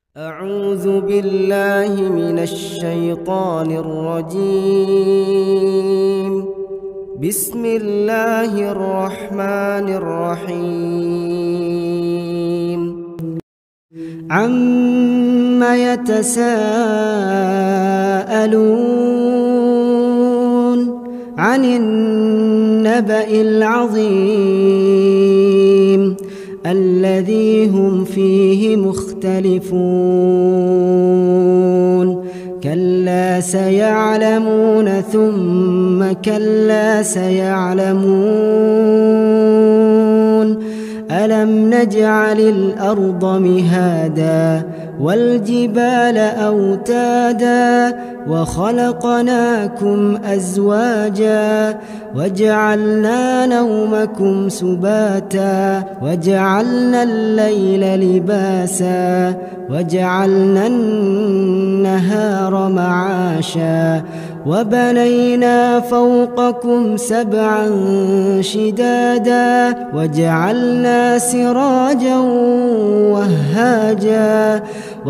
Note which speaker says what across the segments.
Speaker 1: أعوذ بالله من الشيطان الرجيم. بسم الله الرحمن الرحيم. عم يتساءلون عن النبأ العظيم الذي هم فيه مختلفون. كلا سيعلمون ثم كلا سيعلمون. ألم نجعل الأرض مهادا والجبال أوتادا وخلقناكم أزواجا وجعلنا نومكم سباتا وجعلنا الليل لباسا وجعلنا النهار معاشا وبنينا فوقكم سبعا شدادا وجعلنا سراجا وهاجا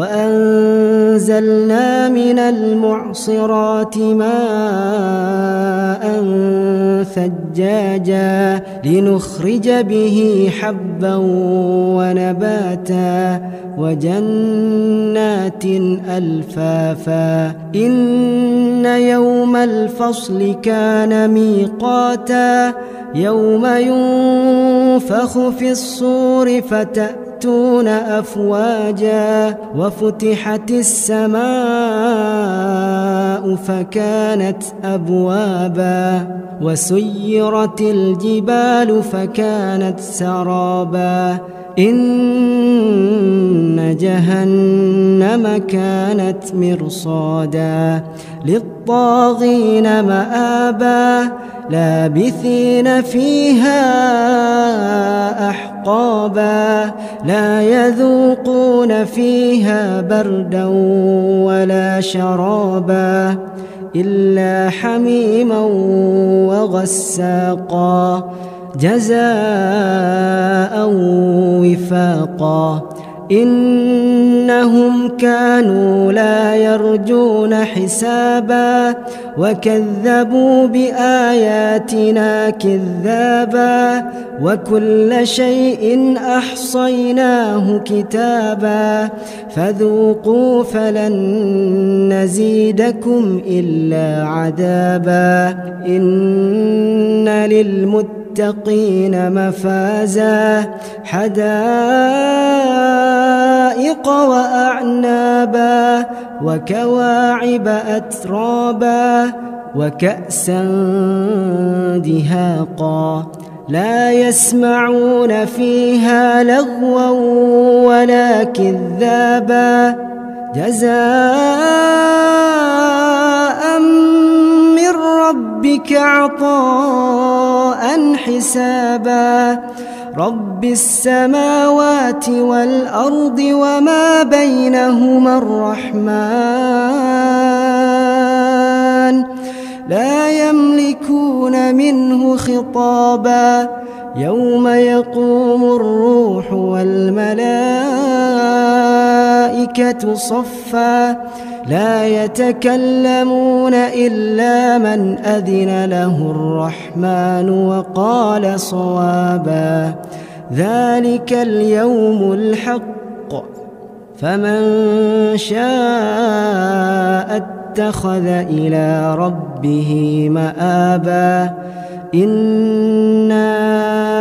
Speaker 1: وأنزلنا من المعصرات ماء ثجاجا لنخرج به حبا ونباتا وجنات ألفافا. إن يوم الفصل كان ميقاتا يوم ينفخ في الصور فتأتون أفواجا وفتحت السماء فكانت أبوابا وسيرت الجبال فكانت سرابا. إن جهنم كانت مرصادا للطاغين مآبا لابثين فيها أحقابا لا يذوقون فيها بردا ولا شرابا إلا حميما وغساقا جزاء وفاقا. إنهم كانوا لا يرجون حسابا وكذبوا بآياتنا كذابا وكل شيء أحصيناه كتابا فذوقوا فلن نزيدكم إلا عذابا. إن للمتقين مفازا حدائق وأعنابا وكواعب أترابا وكأسا دهاقا لا يسمعون فيها لغوا ولا كذابا جزاء من ربك عطاء حسابا. رب السماوات والأرض وما بينهما الرحمن لا يملكون منه خطابا. يوم يقوم الروح والملائكة صفا لا يتكلمون إلا من أذن له الرحمن وقال صوابا. ذلك اليوم الحق فمن شاء اتخذ إلى ربه مآبا. إنا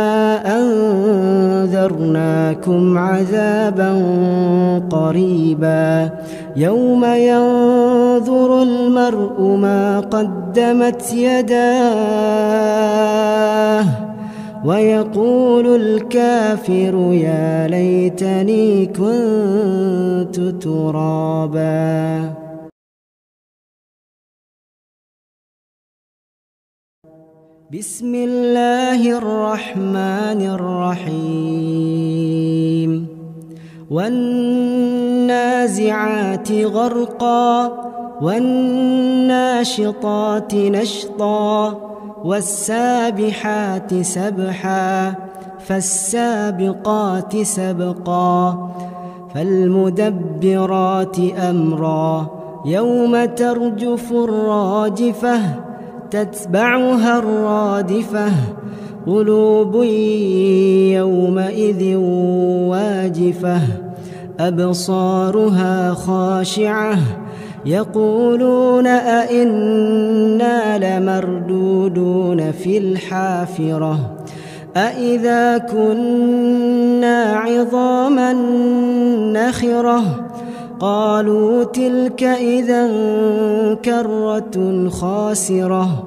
Speaker 1: أنذرناكم عذابا قريبا يوم ينظر المرء ما قدمت يداه ويقول الكافر يا ليتني كنت ترابا. بسم الله الرحمن الرحيم. والنازعات غرقا والناشطات نشطا والسابحات سبحا فالسابقات سبقا فالمدبرات أمرا يوم ترجف الراجفة تتبعها الرادفة قلوب يومئذ واجفة أبصارها خاشعة يقولون أئنا لمردودون في الحافرة أئذا كنا عظاما نخرة قالوا تلك إذا كرة خاسرة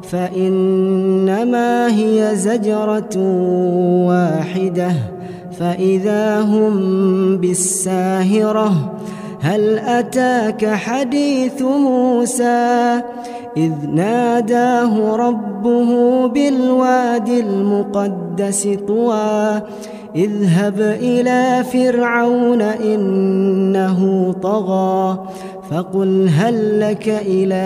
Speaker 1: فإنما هي زجرة واحدة فإذا هم بالساهرة هل أتاك حديث موسى إذ ناداه ربه بالوادي المقدس طوى اذهب إلى فرعون إنه طغى فقل هل لك إلى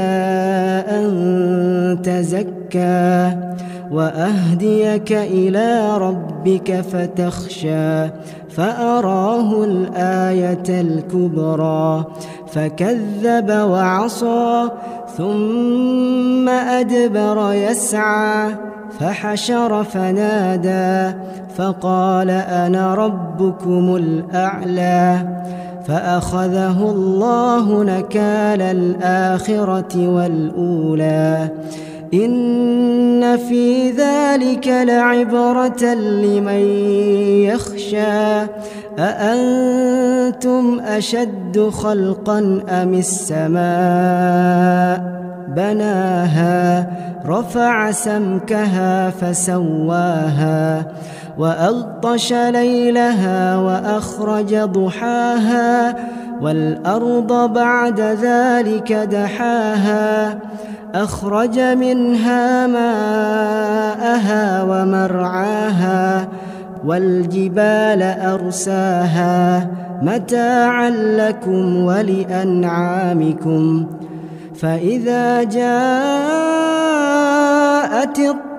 Speaker 1: أن تزكى وأهديك إلى ربك فتخشى فأراه الآية الكبرى فكذب وعصى ثم أدبر يسعى فحشر فنادى فقال أنا ربكم الأعلى فأخذه الله نكال الآخرة والأولى إن في ذلك لعبرة لمن يخشى أأنتم أشد خلقا أم السماء بناها رفع سمكها فسواها وأغطش ليلها وأخرج ضحاها والأرض بعد ذلك دحاها أخرج منها ماءها ومرعاها والجبال أرساها متاعا لكم ولأنعامكم فإذا جاءت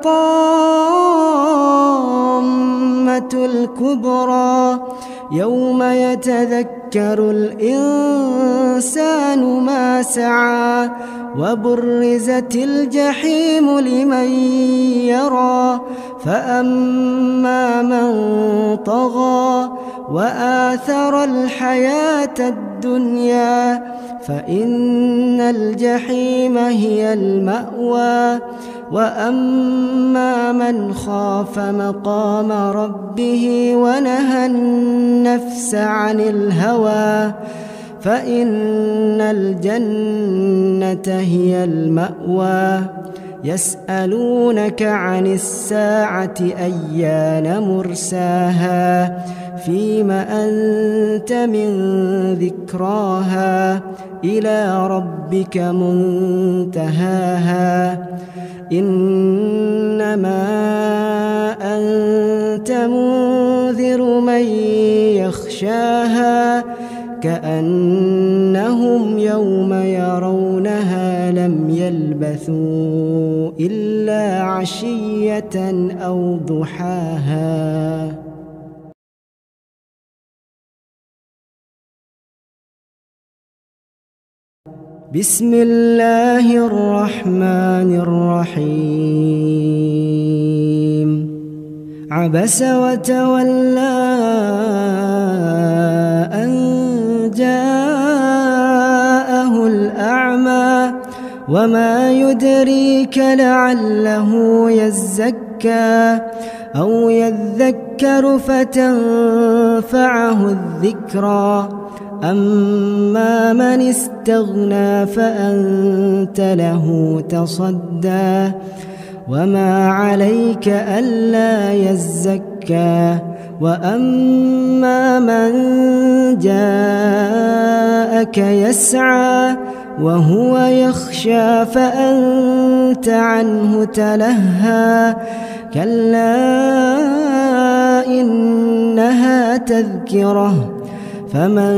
Speaker 1: الطامة الكبرى يوم يتذكر الإنسان ما سعى وبرزت الجحيم لمن يرى فأما من طغى وآثر الحياة الدنيا فإن الجحيم هي المأوى وأما من خاف مقام ربه ونهى النفس عن الهوى فإن الجنة هي المأوى يسألونك عن الساعة أيان مرساها فيم أنت من ذكراها إلى ربك منتهاها إنما أنت منذر من يخشاها كأنهم يوم يرونها لم يلبثوا إلا عشية أو ضحاها. بسم الله الرحمن الرحيم. عبس وتولى أن جاءه الأعمى وما يدريك لعله يزكى أو يذكر فتنفعه الذكرى أما من استغنى فأنت له تصدى وما عليك ألا يزكى وأما من جاءك يسعى وهو يخشى فأنت عنه تلهى كلا إنها تذكرة فمن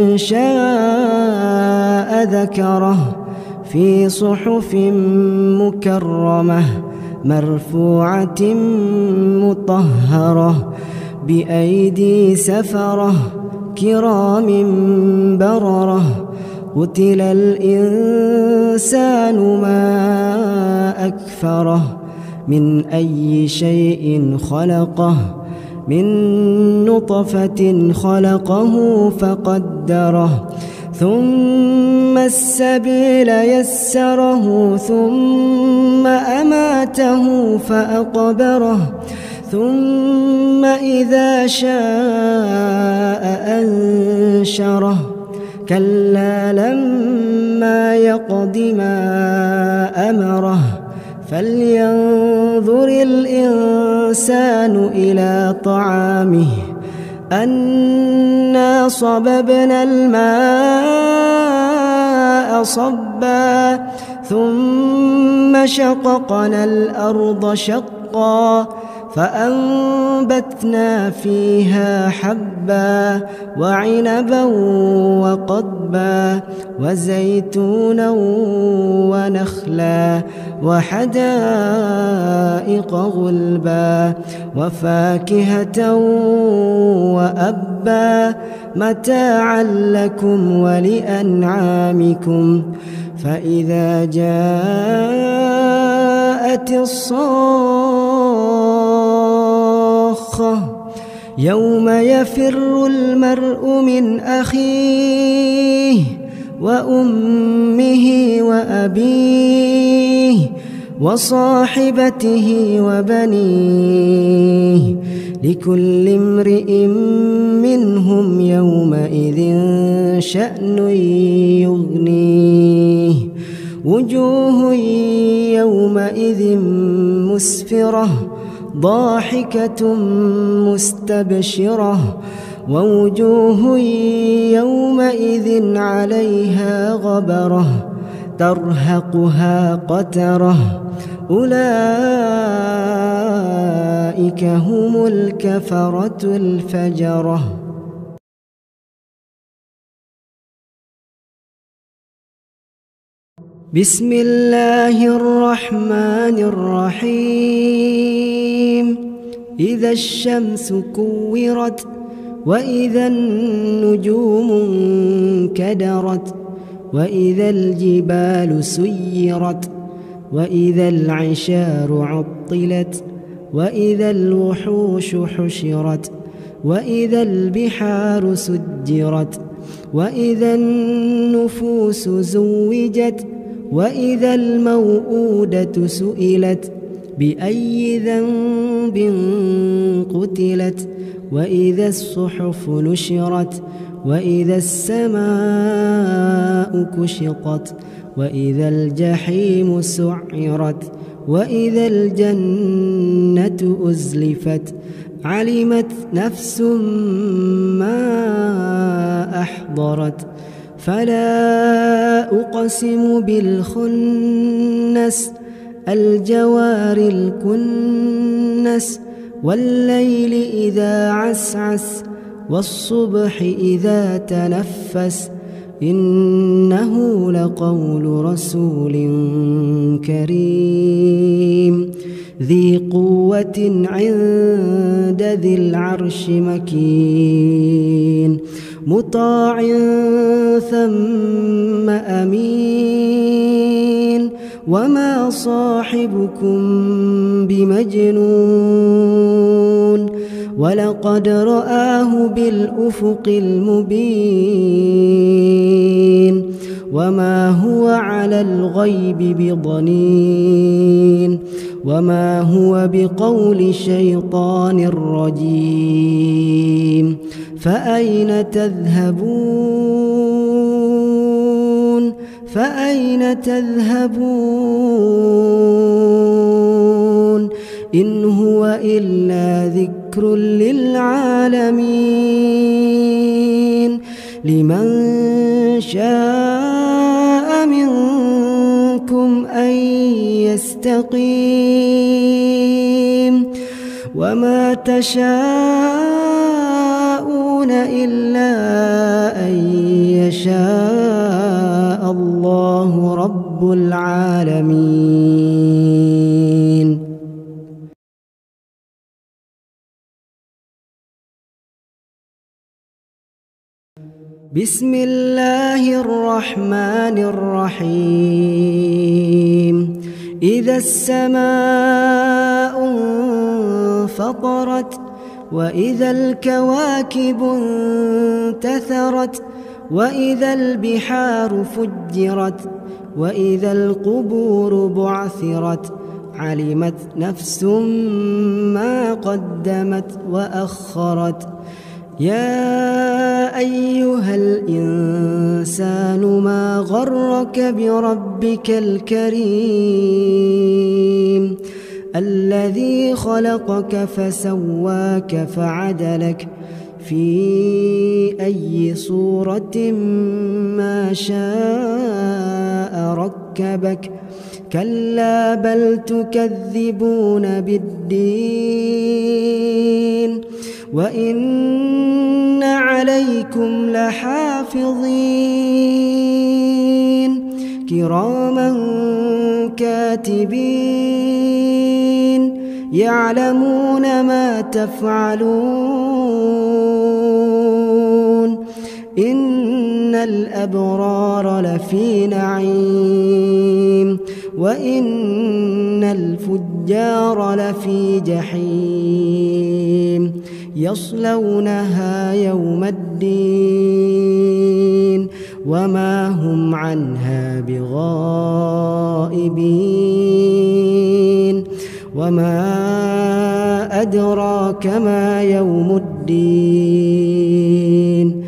Speaker 1: شاء ذكره في صحف مكرمة مرفوعة مطهرة بأيدي سفرة كرام بررة قتل الإنسان ما أكفره من أي شيء خلقه من نطفة خلقه فقدره ثم السبيل يسره ثم أماته فأقبره ثم إذا شاء أنشره كلا لما يقض ما أمره فلينظر الإنسان إلى طعامه أنا صببنا الماء صبا ثم شققنا الأرض شقا فأنبتنا فيها حبا وعنبا وقضبا وزيتونا ونخلا وحدائق غلبا وفاكهة وأبا متاعا لكم ولأنعامكم فإذا جاءت الصاخة يوم يفر المرء من أخيه وأمه وأبيه وصاحبته وبنيه لكل امرئ منهم يومئذ شأن يغنيه وجوه يومئذ مسفرة ضاحكة مستبشرة ووجوه يومئذ عليها غبرة ترهقها قترة أولئك هم الكفرة الفجرة. بسم الله الرحمن الرحيم إذا الشمس كورت وإذا النجوم انكدرت وإذا الجبال سيرت وإذا العشار عطلت وإذا الوحوش حشرت وإذا البحار سجرت وإذا النفوس زوجت وإذا الموءودة سئلت بأي ذنب قتلت وإذا الصحف نشرت وإذا السماء كشطت وإذا الجحيم سعرت وإذا الجنة أزلفت علمت نفس ما أحضرت فلا أقسم بالخنس الجوار الكنس والليل إذا عسعس والصبح إذا تنفس إنه لقول رسول كريم ذي قوة عند ذي العرش مكين مطاع ثم أمين وما صاحبكم بمجنون ولقد رآه بالأفق المبين وما هو على الغيب بضنين وما هو بقول شيطان رجيم فأين تذهبون فأين تذهبون إن هو إلا ذكر للعالمين لمن شاء منكم أن يستقيم وما تشاءون إلا أن يشاء الله رب العالمين. بسم الله الرحمن الرحيم إذا السماء انفطرت وإذا الكواكب انتثرت وإذا البحار فجرت وإذا القبور بعثرت علمت نفس ما قدمت وأخرت يا أيها الإنسان ما غرك بربك الكريم الذي خلقك فسواك فعدلك في أي صورة ما شاء ركبك كلا بل تكذبون بالدين وإن عليكم لحافظين كراما كاتبين يعلمون ما تفعلون إن الأبرار لفي نعيم وإن الفجار لفي جحيم يصلونها يوم الدين وما هم عنها بغائبين وما أدراك ما يوم الدين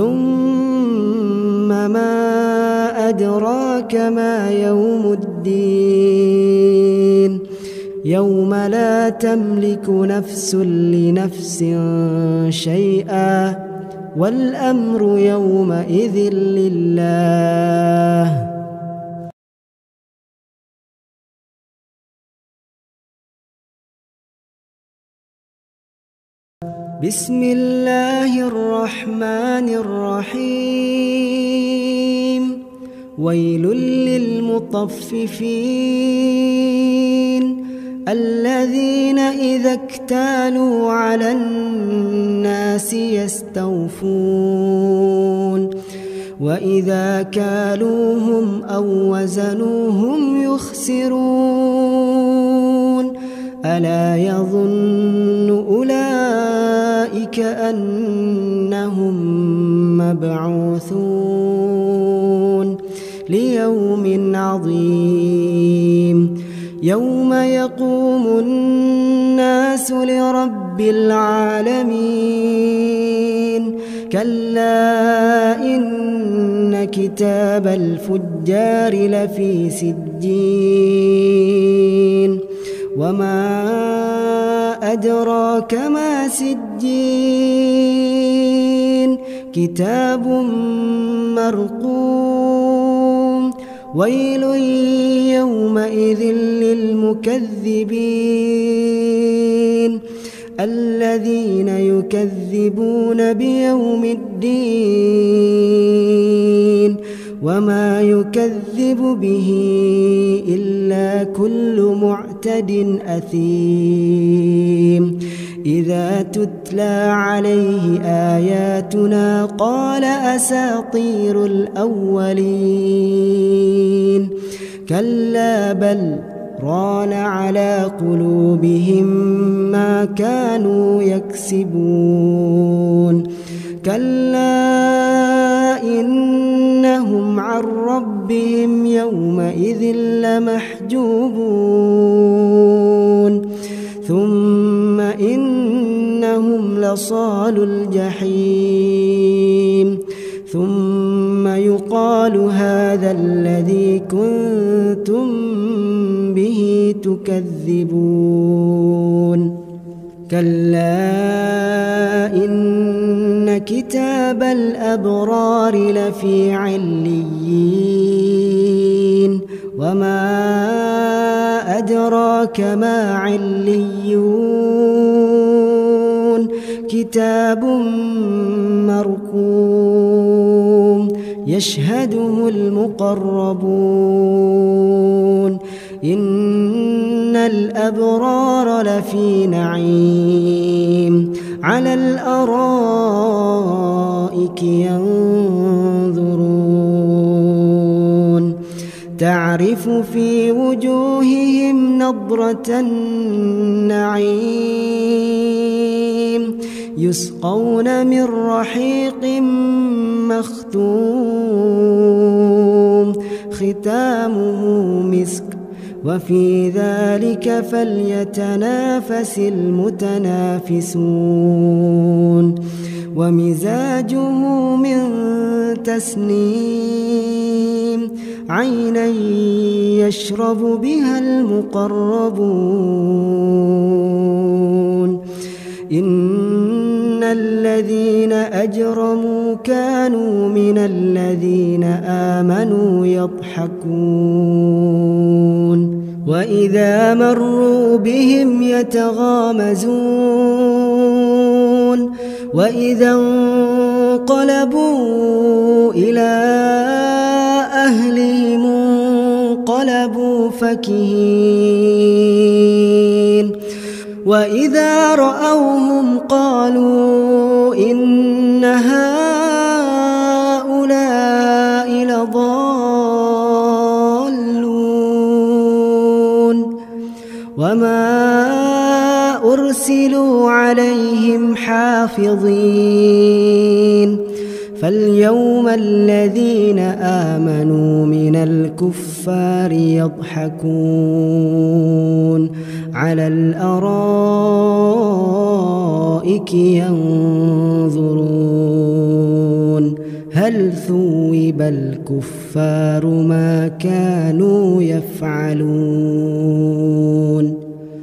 Speaker 1: ثم ما أدراك ما يوم الدين يوم لا تملك نفس لنفس شيئا والأمر يومئذ لله. بسم الله الرحمن الرحيم ويل للمطففين الذين إذا اكتالوا على الناس يستوفون وإذا كالوهم أو وزنوهم يخسرون ألا يظن أولئك أنهم مبعوثون ليوم عظيم يوم يقوم الناس لرب العالمين كلا إن كتاب الفجار لفي سجين وما أدراك ما سجين كتاب مرقوم ويل يومئذ للمكذبين الذين يكذبون بيوم الدين وما يكذب به إلا كل معتد أثيم إذا تتلى عليه آياتنا قال أساطير الأولين كلا بل ران على قلوبهم ما كانوا يكسبون كلا إنهم عن ربهم يومئذ لمحجوبون ثم إنهم لصالو الجحيم ثم يقال هذا الذي كنتم به تكذبون كلا إن كتاب الأبرار لفي عليين وما أدراك ما عليون كتاب مرقوم يشهده المقربون إن الأبرار لفي نعيم على الأرائك ينظرون تعرف في وجوههم نضرة النعيم يسقون من رحيق مختوم ختامه مسك وفي ذلك فليتنافس المتنافسون ومزاجه من تسنيم عينا يشرب بها المقربون إن الذين أجرموا كانوا من الذين آمنوا يضحكون وإذا مروا بهم يتغامزون وإذا انقلبوا إلى أهلهم انقلبوا فكهين وإذا رأوهم قالوا إن هؤلاء لضالون وما أرسلوا عليهم حافظين فاليوم الذين آمنوا من الكفار يضحكون على الأرائك ينظرون هل ثوب الكفار ما كانوا يفعلون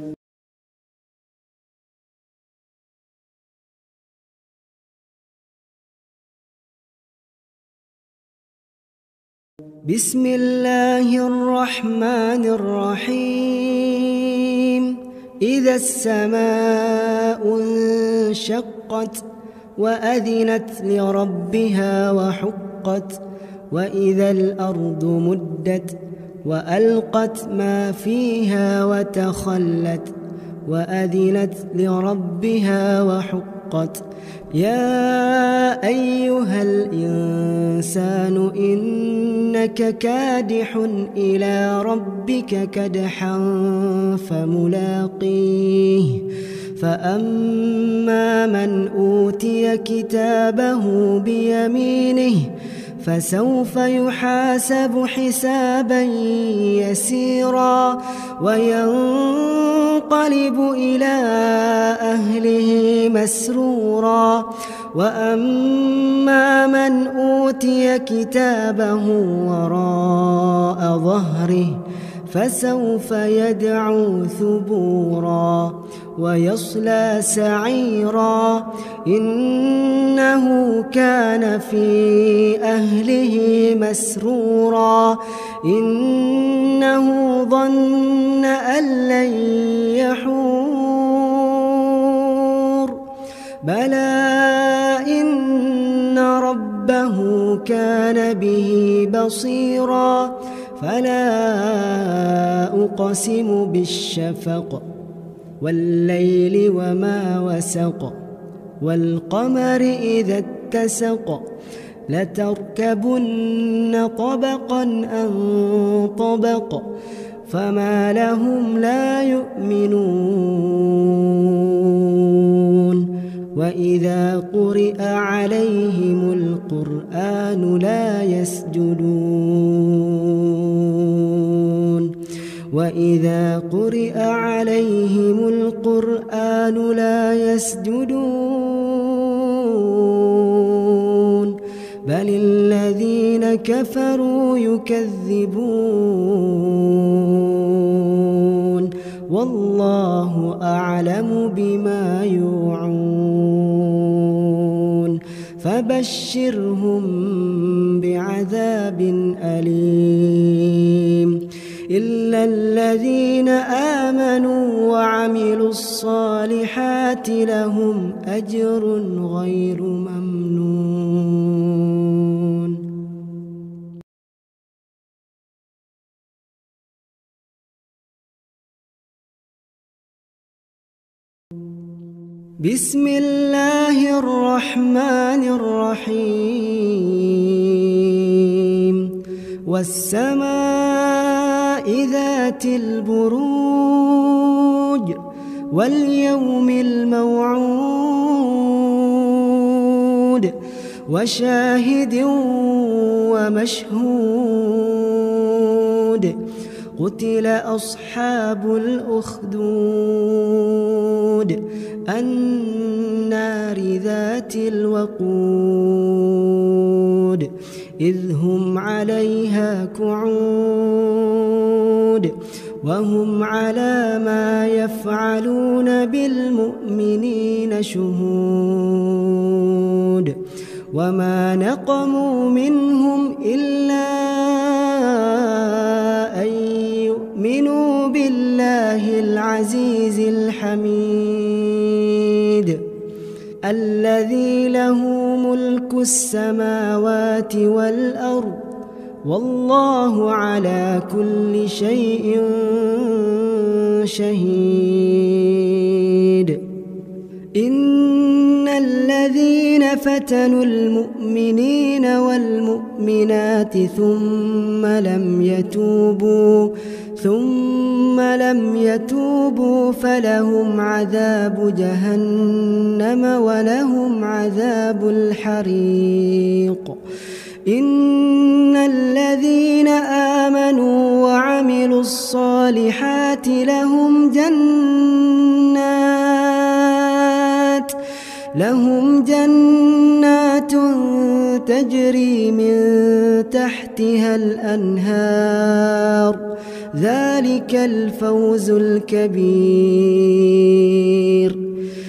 Speaker 1: بسم الله الرحمن الرحيم إذا السماء انشقت وأذنت لربها وحقت وإذا الأرض مدت وألقت ما فيها وتخلت وأذنت لربها وحقت يا أيها الإنسان إنك كادح إلى ربك كدحا فملاقيه فأما من أوتي كتابه بيمينه فسوف يحاسب حسابا يسيرا وينقلب إلى أهله مسرورا وأما من أوتي كتابه وراء ظهره فسوف يدعو ثبورا ويصلى سعيرا إنه كان في أهله مسرورا إنه ظن أن لن يحور بلى إن ربه كان به بصيرا فلا أقسم بالشفق والليل وما وسق والقمر إذا اتسق لتركبن طبقا عن طبق فما لهم لا يؤمنون وإذا قرئ عليهم القرآن لا يسجدون وإذا قرئ عليهم القرآن لا يسجدون بل الذين كفروا يكذبون والله أعلم بما يوعون فبشرهم بعذاب أليم إلا الذين آمنوا وعملوا الصالحات لهم أجر غير ممنون. بسم الله الرحمن الرحيم والسماء ذات البروج واليوم الموعود وشاهد ومشهود قتل أصحاب الأخدود النار ذات الوقود إذ هم عليها قعود وهم على ما يفعلون بالمؤمنين شهود وما نقموا منهم إلا أن يؤمنوا بالله العزيز الحميد الذي له ملك السماوات والأرض والله على كل شيء شهيد إن الذين فتنوا المؤمنين والمؤمنات ثم لم يتوبوا فلهم عذاب جهنم ولهم عذاب الحريق إن الذين آمنوا وعملوا الصالحات لهم جنات تجري من تحتها الأنهار ذلك الفوز الكبير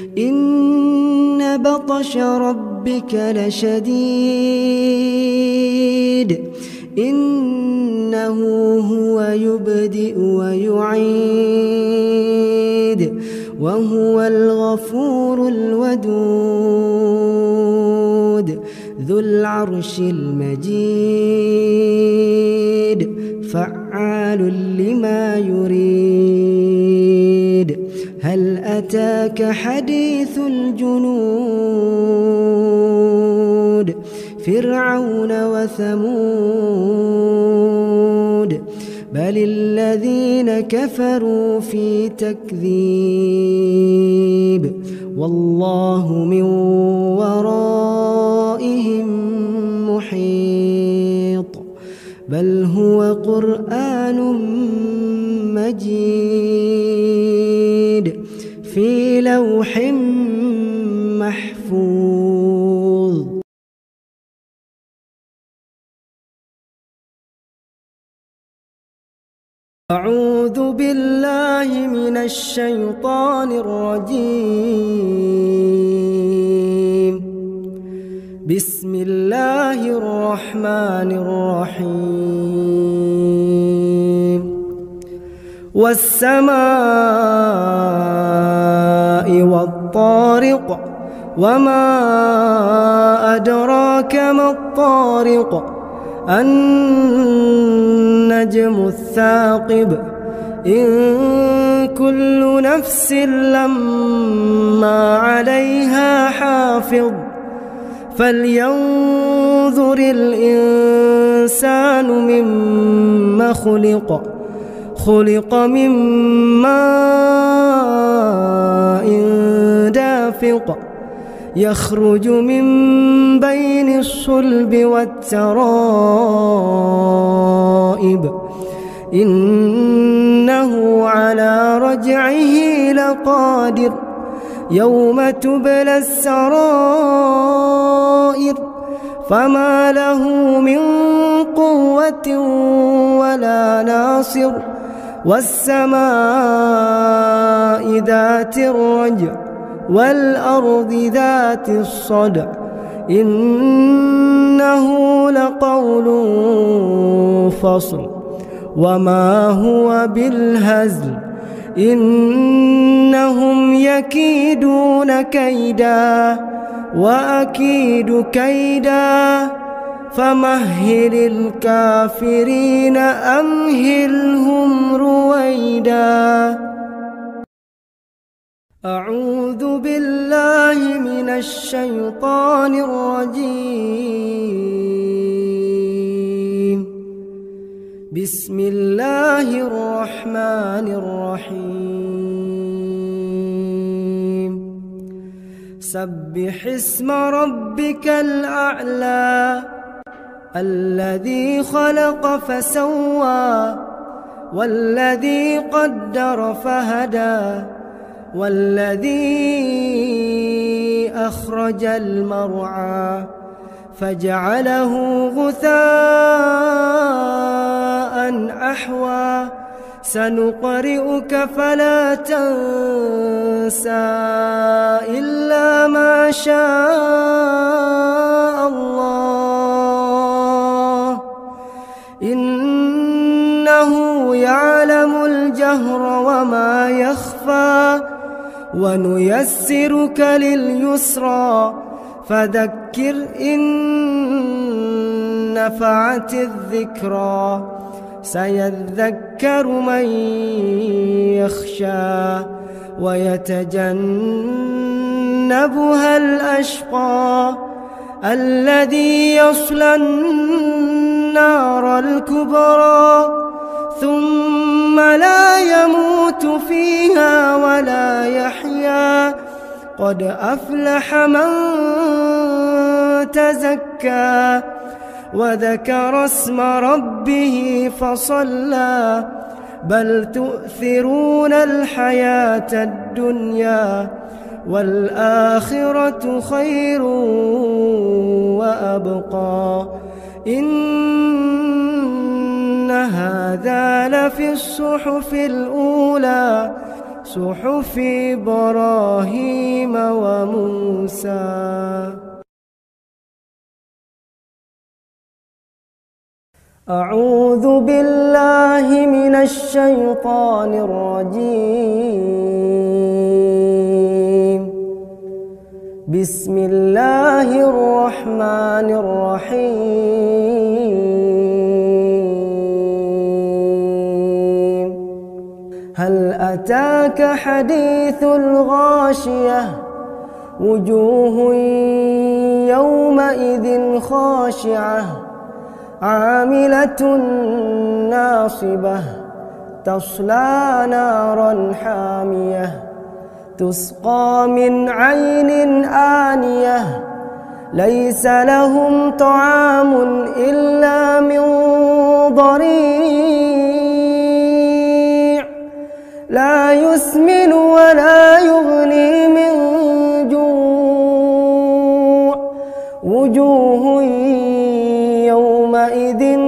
Speaker 1: إن بطش ربك لشديد إنه هو يبدئ ويعيد وهو الغفور الودود ذو العرش المجيد فعال لما يريد هل أتاك حديث الجنود فرعون وثمود بل الذين كفروا في تكذيب والله من ورائهم محيط بل هو قرآن مجيد في لوح محفوظ أعوذ بالله من الشيطان الرجيم بسم الله الرحمن الرحيم والسماء والطارق وما أدراك ما الطارق النجم الثاقب إن كل نفس لما عليها حافظ فلينظر الإنسان مما خلق من ماء دافق يخرج من بين الصلب والترائب إنه على رجعه لقادر يوم تبلى السرائر فما له من قوة ولا ناصر والسماء ذات الرجع والأرض ذات الصدع إنه لقول فصل وما هو بالهزل إنهم يكيدون كيدا وأكيد كيدا فمهل الكافرين أمهلهم رويدا. أعوذ بالله من الشيطان الرجيم. بسم الله الرحمن الرحيم. سبح اسم ربك الأعلى الذي خلق فسوى والذي قدر فهدى والذي أخرج المرعى فجعله غثاء أحوى سنقرئك فلا تنسى إلا ما شاء الله إنه يعلم الجهر وما يخفى ونيسرك لليسرى فذكر إن نفعت الذكرى سيذكر من يخشى ويتجنبها الأشقى الذي يصلى النار الكبرى ثم لا يموت فيها ولا يحيا قد أفلح من تزكى وذكر اسم ربه فصلى بل تؤثرون الحياة الدنيا والآخرة خير وأبقى إن هذا لفي الصحف الأولى صحف إبراهيم وموسى. أعوذ بالله من الشيطان الرجيم. بسم الله الرحمن الرحيم. هل أتاك حديث الغاشية وجوه يومئذ خاشعة عاملة ناصبة تصلى نارا حامية تسقى من عين آنية ليس لهم طعام إلا من ضريع لا يسمن ولا يغني من جوع وجوه يومئذ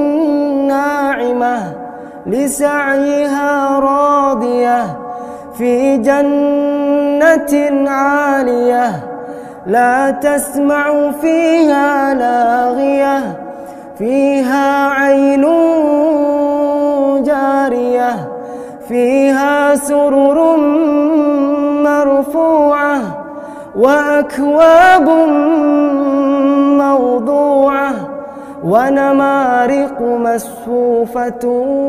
Speaker 1: ناعمة لسعيها راضية في جنة عالية لا تسمع فيها لاغية فيها عين جارية فيها سرر مرفوعة وأكواب موضوعة ونمارق مصفوفة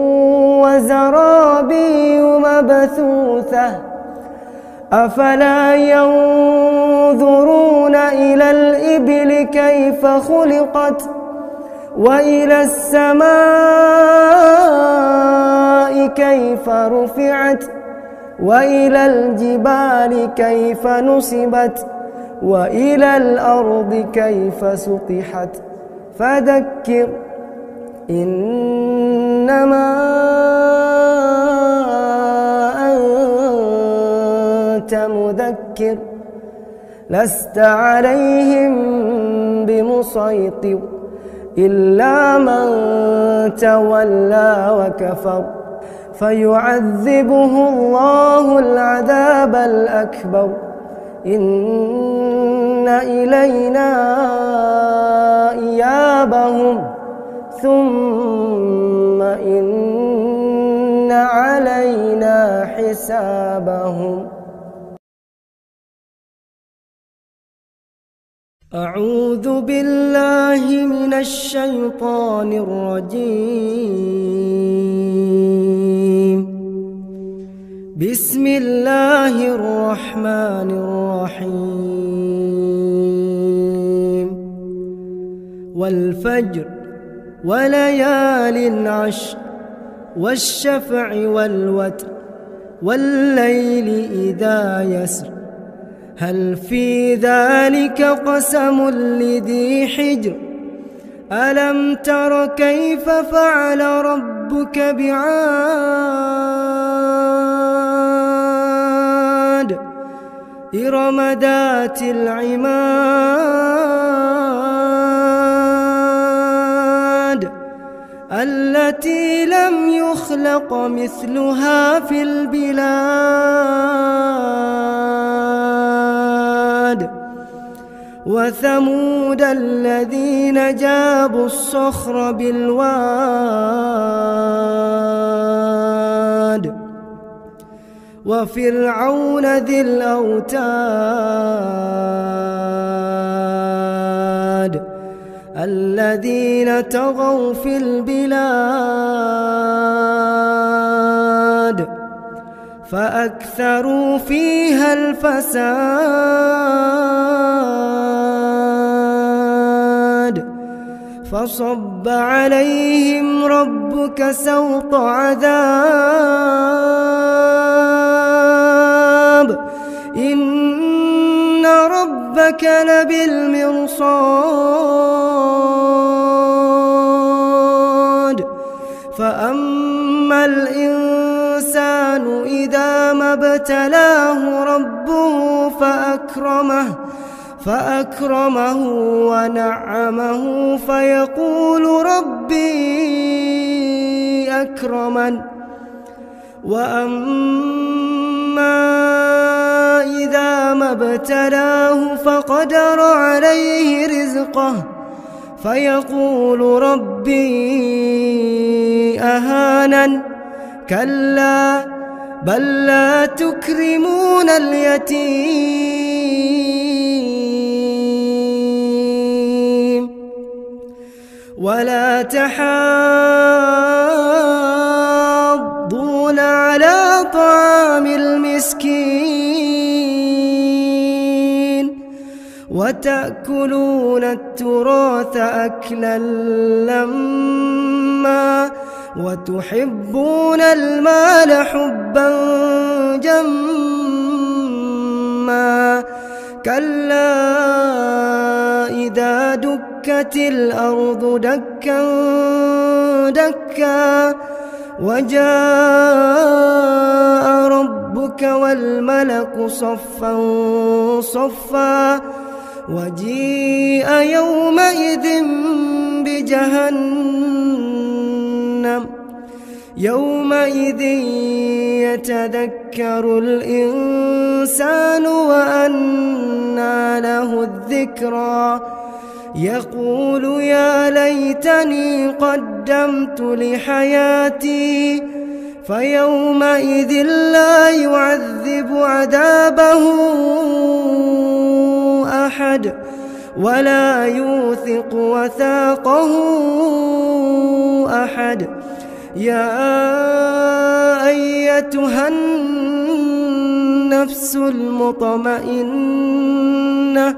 Speaker 1: وزرابي مبثوثة أفلا ينظرون إلى الإبل كيف خلقت وإلى السماء كيف رفعت وإلى الجبال كيف نصبت وإلى الأرض كيف سطحت فذكر إنما أنت مذكر لست عليهم بمسيطر إلا من تولى وكفر فيعذبه الله العذاب الأكبر إن إلينا إيابهم ثم إن علينا حسابهم. أعوذ بالله من الشيطان الرجيم. بسم الله الرحمن الرحيم والفجر وليال عشر والشفع والوتر والليل إذا يسر هل في ذلك قسم لذي حجر ألم تر كيف فعل ربك بعاد إرم ذات العماد التي لم يخلق مثلها في البلاد وثمود الذين جابوا الصخر بالواد وفرعون ذي الأوتاد الذين طغوا في البلاد فأكثروا فيها الفساد فصب عليهم ربك سوط عذاب إن ربك لبالمرصاد فأما الإنسان إذا ما ابتلاه ربه فأكرمه ونعمه فيقول ربي أكرمن وأما إذا ما ابتلاه فقدر عليه رزقه فيقول ربي أهانن كلا بل لا تكرمون اليتيم ولا تحاضون على طعام المسكين وتأكلون التراث أكلا لما وتحبون المال حبا جما كلا إذا دكت الأرض دكا دكا وجاء ربك والملك صفا صفا وجيء يومئذ بجهنم يومئذ يتذكر الإنسان وأنى له الذكرى يقول يا ليتني قدمت لحياتي فيومئذ لا يعذب عذابه أحد ولا يوثق وثاقه أحد يا أيتها النفس المطمئنة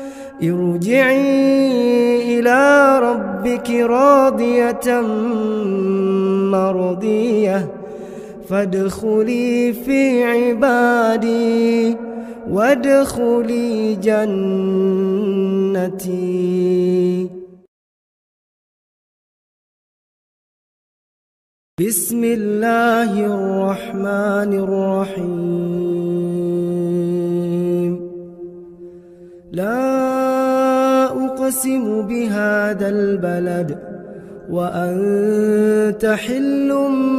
Speaker 1: ارجعي إلى ربك راضية مرضية فادخلي في عبادي وادخلي جنتي. بسم الله الرحمن الرحيم لا أقسم بهذا البلد وأنت حل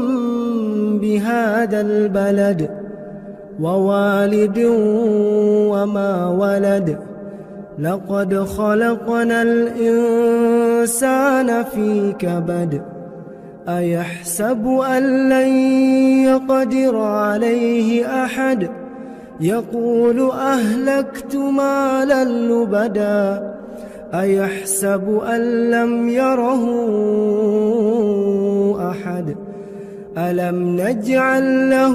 Speaker 1: بهذا البلد ووالد وما ولد لقد خلقنا الإنسان في كبد أيحسب أن لن يقدر عليه أحد يقول أهلكت مالا لبدا أيحسب أن لم يره أحد ألم نجعل له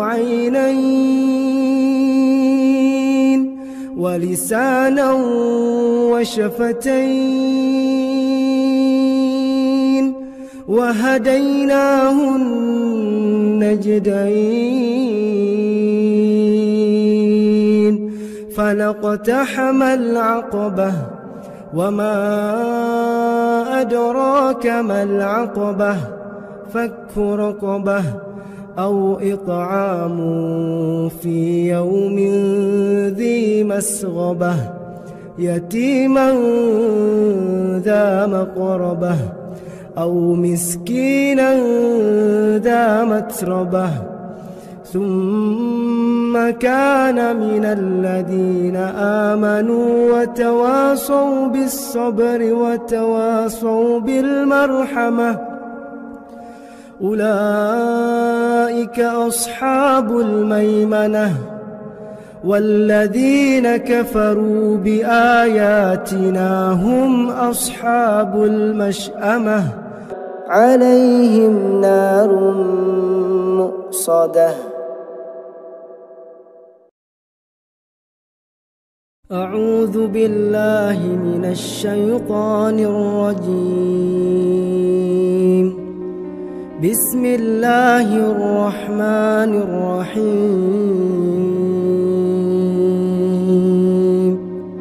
Speaker 1: عينين ولسانا وشفتين وهديناه النجدين فلاقتحم العقبة وما أدراك ما العقبة فك رقبة أو إطعام في يوم ذي مسغبة يتيما ذا مقربة أو مسكينا ذا متربة ثم كان من الذين آمنوا وتواصوا بالصبر وتواصوا بالمرحمة أولئك أصحاب الميمنة والذين كفروا بآياتنا هم أصحاب المشأمة عليهم نار مؤصدة. أعوذ بالله من الشيطان الرجيم. بسم الله الرحمن الرحيم.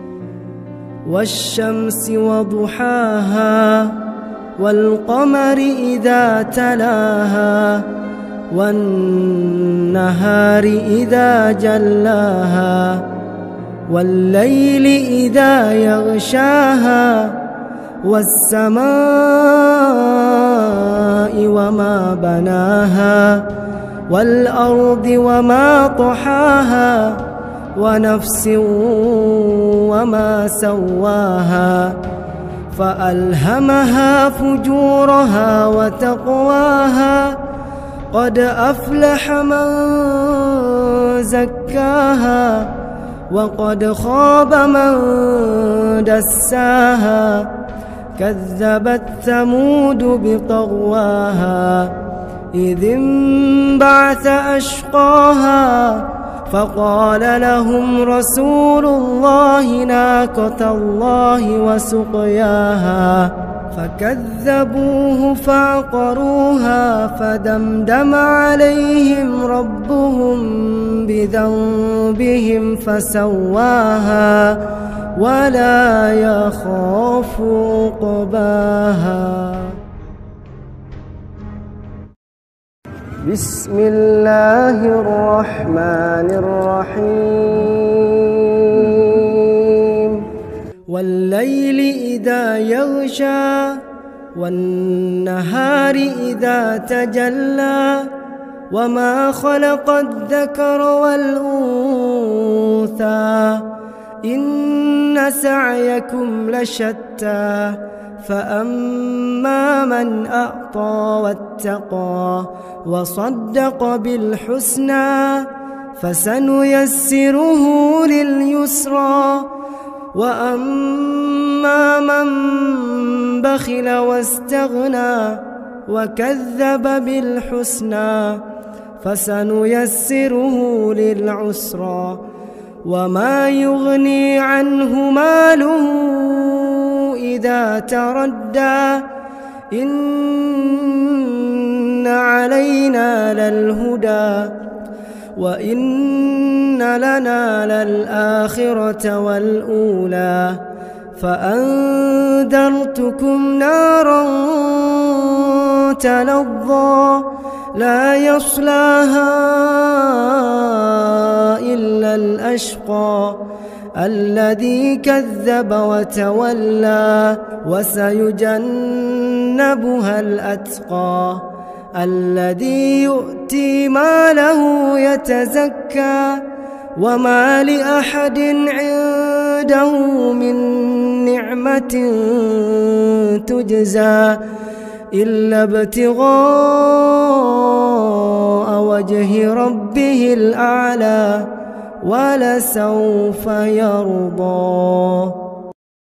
Speaker 1: والشمس وضحاها والقمر إذا تلاها والنهار إذا جلاها والليل إذا يغشاها والسماء وما بناها والأرض وما طحاها ونفس وما سواها فألهمها فجورها وتقواها قد أفلح من زكاها وقد خاب من دساها كذبت ثمود بطغواها إذ انبعث أشقاها فقال لهم رسول الله ناقة الله وسقياها فكذبوه فعقروها فدمدم عليهم ربهم بذنبهم فسواها ولا يخاف عقباها. بسم الله الرحمن الرحيم. والليل إذا يغشى والنهار إذا تجلى وما خلق الذكر والأنثى إن سعيكم لشتى فأما من أعطى واتقى وصدق بالحسنى فسنيسره لليسرى وأما من بخل واستغنى وكذب بالحسنى فسنيسره للعسرى وما يغني عنه ماله إذا تردى إن علينا للهدى وإن لنا للآخرة والأولى فأنذرتكم نارا تلظى لا يصلاها إلا الأشقى الذي كذب وتولى وسيجنبها الأتقى الذي يؤتي ماله يتزكى وما لأحد عنده من نعمة تجزى إلا ابتغاء وجه ربه الأعلى ولسوف يرضى.